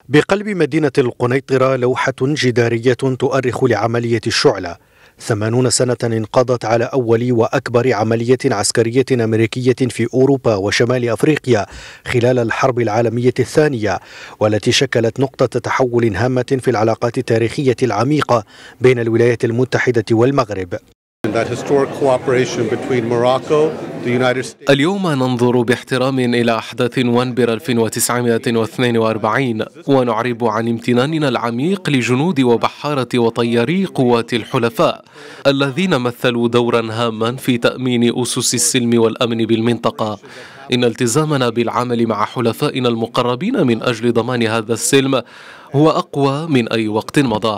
بقلب مدينة القنيطرة لوحة جدارية تؤرخ لعملية الشعلة. 80 سنة انقضت على أول وأكبر عملية عسكرية أمريكية في أوروبا وشمال أفريقيا خلال الحرب العالمية الثانية، والتي شكلت نقطة تحول هامة في العلاقات التاريخية العميقة بين الولايات المتحدة والمغرب. اليوم ننظر باحترام إلى أحداث نوفمبر 1942 ونعرب عن امتناننا العميق لجنود وبحارة وطياري قوات الحلفاء الذين مثلوا دورا هاما في تأمين أسس السلم والأمن بالمنطقة. إن التزامنا بالعمل مع حلفائنا المقربين من أجل ضمان هذا السلم هو أقوى من أي وقت مضى.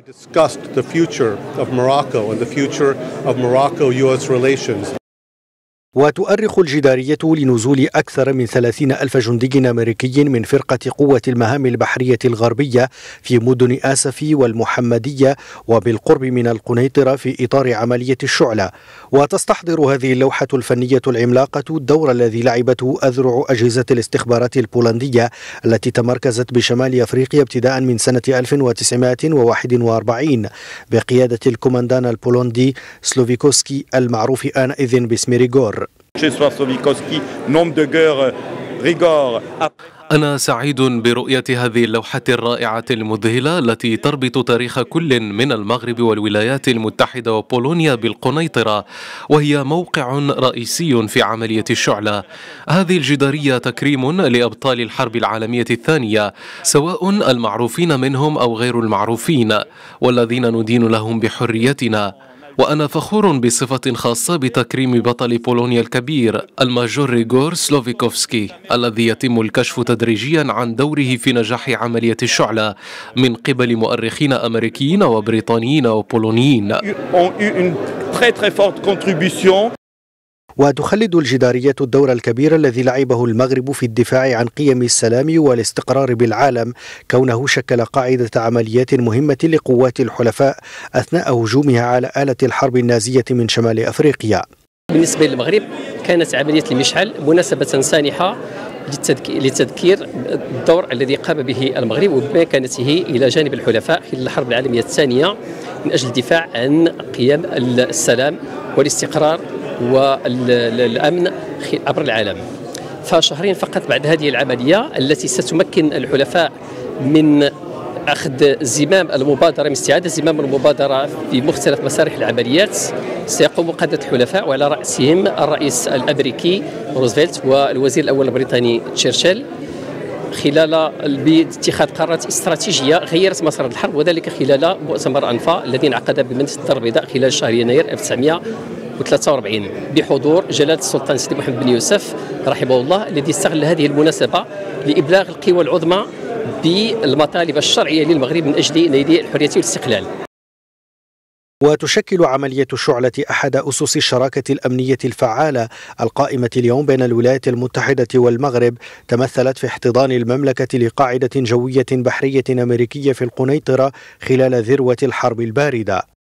وتؤرخ الجدارية لنزول أكثر من 30 ألف جندي أمريكي من فرقة قوة المهام البحرية الغربية في مدن آسفي والمحمدية وبالقرب من القنيطرة في إطار عملية الشعلة. وتستحضر هذه اللوحة الفنية العملاقة الدور الذي لعبته أذرع أجهزة الاستخبارات البولندية التي تمركزت بشمال أفريقيا ابتداء من سنة 1941 بقيادة الكوماندان البولندي سلوفيكوسكي المعروف آنئذ باسم ريغور. أنا سعيد برؤية هذه اللوحة الرائعة المذهلة التي تربط تاريخ كل من المغرب والولايات المتحدة وبولونيا بالقنيطرة، وهي موقع رئيسي في عملية الشعلة. هذه الجدارية تكريم لأبطال الحرب العالمية الثانية، سواء المعروفين منهم أو غير المعروفين، والذين ندين لهم بحريتنا. وأنا فخور بصفة خاصة بتكريم بطل بولونيا الكبير الماجور ريغور سلوفيكوفسكي، الذي يتم الكشف تدريجيا عن دوره في نجاح عملية الشعلة من قبل مؤرخين أمريكيين وبريطانيين وبولونيين. وتخلد الجدارية الدور الكبير الذي لعبه المغرب في الدفاع عن قيم السلام والاستقرار بالعالم، كونه شكل قاعدة عمليات مهمة لقوات الحلفاء أثناء هجومها على آلة الحرب النازية من شمال أفريقيا. بالنسبة للمغرب كانت عملية المشعل مناسبة سانحة لتذكير الدور الذي قام به المغرب وبمكانته إلى جانب الحلفاء خلال الحرب العالمية الثانية من أجل الدفاع عن قيم السلام والاستقرار والأمن عبر العالم. فشهرين فقط بعد هذه العملية التي ستمكن الحلفاء من أخذ زمام المبادرة، من استعادة زمام المبادرة في مختلف مسارح العمليات، سيقوم قادة الحلفاء وعلى رأسهم الرئيس الأمريكي روزفلت والوزير الأول البريطاني تشرشل خلال باتخاذ قرارات استراتيجية غيرت مسار الحرب، وذلك خلال مؤتمر أنفا الذي انعقد بمدينة الدار البيضاء خلال شهر يناير 1943 بحضور جلالة السلطان سيدي محمد بن يوسف رحمه الله، الذي استغل هذه المناسبة لإبلاغ القوى العظمى بالمطالب الشرعية للمغرب من أجل نيل الحرية والاستقلال. وتشكل عملية الشعلة أحد أسس الشراكة الأمنية الفعالة القائمة اليوم بين الولايات المتحدة والمغرب، تمثلت في احتضان المملكة لقاعدة جوية بحرية أمريكية في القنيطرة خلال ذروة الحرب الباردة.